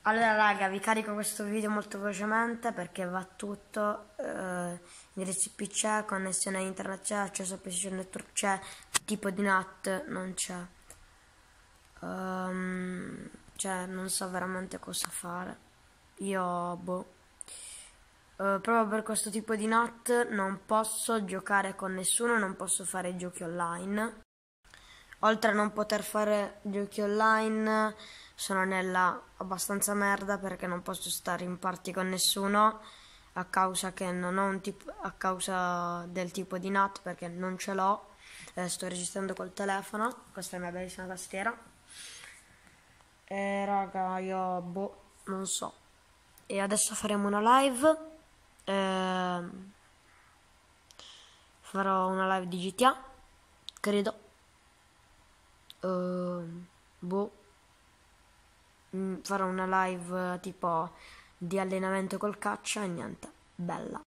Allora raga, vi carico questo video molto velocemente perché va tutto, indirizzo IP c'è, connessione a internet c'è, accesso a PlayStation Network c'è, tipo di NAT non c'è. Cioè non so veramente cosa fare. Io proprio per questo tipo di NAT non posso giocare con nessuno, non posso fare giochi online. Oltre a non poter fare giochi online, sono nella abbastanza merda perché non posso stare in party con nessuno a causa che non ho a causa del tipo di NAT perché non ce l'ho. Sto registrando col telefono, questa è la mia bellissima tastiera. E raga, io non so. E adesso faremo una live. Farò una live di GTA, credo. Ehm, boh. Farò una live tipo di allenamento col caccia e niente, bella.